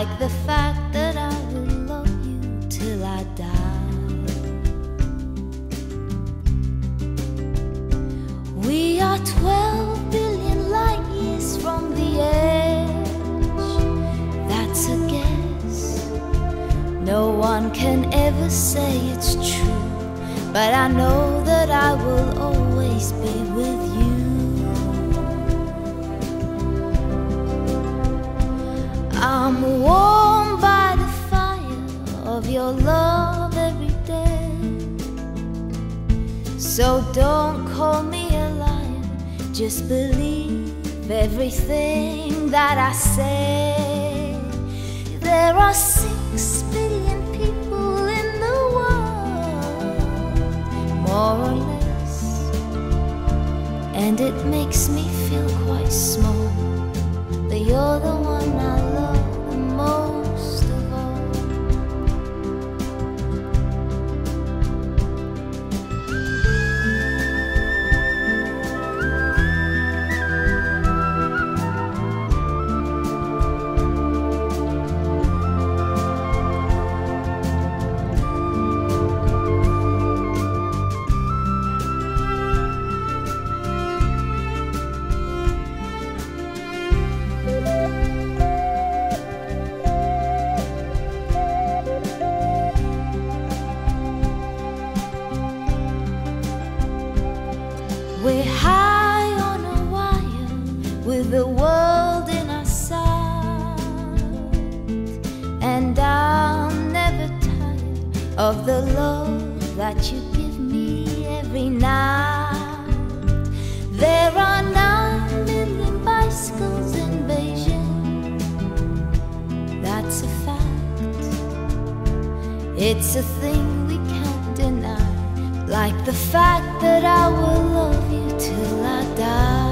like the fact that I will love you till I die. We are 12 billion light years from the edge. That's a guess. No one can ever say it's true, but I know that I will always be with you. I'm warmed by the fire of your love every day. So don't call me a liar, just believe everything that I say. There are 6 billion people in the world, more or less, and it makes me feel quite small, but you're the one I love the most of all. We're high on a wire with the world in our sight, and I'll never tire of the love that you give me every night. There are 9 million bicycles in Beijing, that's a fact. It's a thing we can't deny, like the fact that I will love you till I die.